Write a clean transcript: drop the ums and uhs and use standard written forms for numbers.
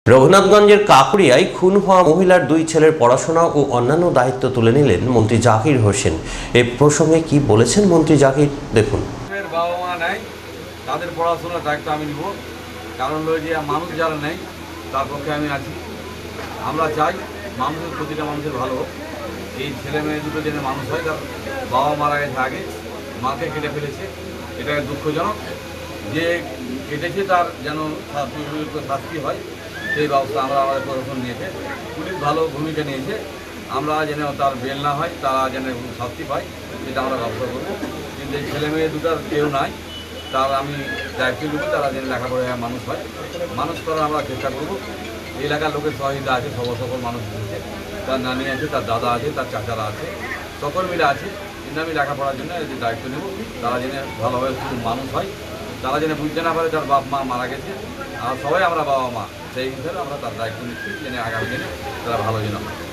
রঘুনাথগঞ্জের কাকড়িয়ায় খুন হওয়া মহিলার দুই ছেলের পড়াশোনা ও অন্যান্য দায়িত্ব তুলে নিলেন মন্ত্রী জাকির হোসেন। এ প্রসঙ্গে কি বলেছেন মন্ত্রী জাকির, দেখুন। বাবা মা নেই, তাদের পড়াশোনার দায়িত্ব আমি নিব। কারণ হলো যে মানুষ যারা নেই তার পক্ষে আমি আছি। আমরা চাই মানুষের, প্রতিটা মানুষের ভালো হোক। এই ছেলে মেয়ে দুটো যেন মানুষ হয়, তার বাবা মারা গেছে আগে, মাকে কেটে ফেলেছে, এটা দুঃখজনক। যে কেটেছে তার যেন শাস্তি হয়, সেই ব্যবস্থা আমরা আমাদের প্রশাসন নিয়েছে। পুলিশ ভালো ভূমিকা নিয়েছে। আমরা যেন তার বেল না হয়, তারা যেন শাস্তি পায়, সেটা আমরা ব্যবস্থা করবো। কিন্তু এই ছেলে মেয়ে দুটার কেউ নাই, তার আমি দায়িত্ব নেব, তারা যেন লেখাপড়া মানুষ হয়, মানুষ করার আমরা চেষ্টা করবো। এলাকার লোকের সহযোগিতা আছে, সকল মানুষ এসেছে, তার নানি আছে, তার দাদা আছে, তার চাচারা আছে, সকল মিলে আছে। কিন্তু আমি লেখাপড়ার জন্য যে দায়িত্ব নেব, তারা যেন ভালোভাবে শুধু মানুষ হয়, তারা যেন বুঝতে না পারে তার বাপ মা মারা গেছে। আর সবাই আমরা বাবা মা, সেই হিসাবে আমরা তার দায়িত্ব নিচ্ছি, যেন আগামী দিনে তারা ভালো যেন হয়।